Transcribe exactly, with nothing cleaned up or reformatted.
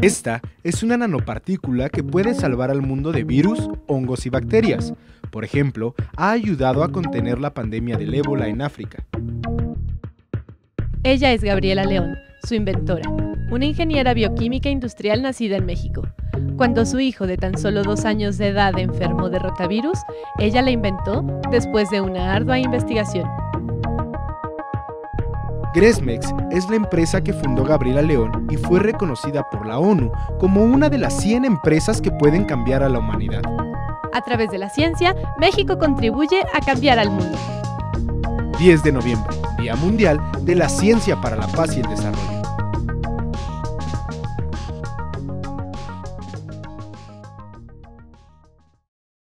Esta es una nanopartícula que puede salvar al mundo de virus, hongos y bacterias. Por ejemplo, ha ayudado a contener la pandemia del ébola en África. Ella es Gabriela León, su inventora, una ingeniera bioquímica industrial nacida en México. Cuando su hijo de tan solo dos años de edad enfermó de rotavirus, ella la inventó después de una ardua investigación. Gresmex es la empresa que fundó Gabriela León y fue reconocida por la ONU como una de las cien empresas que pueden cambiar a la humanidad. A través de la ciencia, México contribuye a cambiar al mundo. diez de noviembre, Día Mundial de la Ciencia para la Paz y el Desarrollo.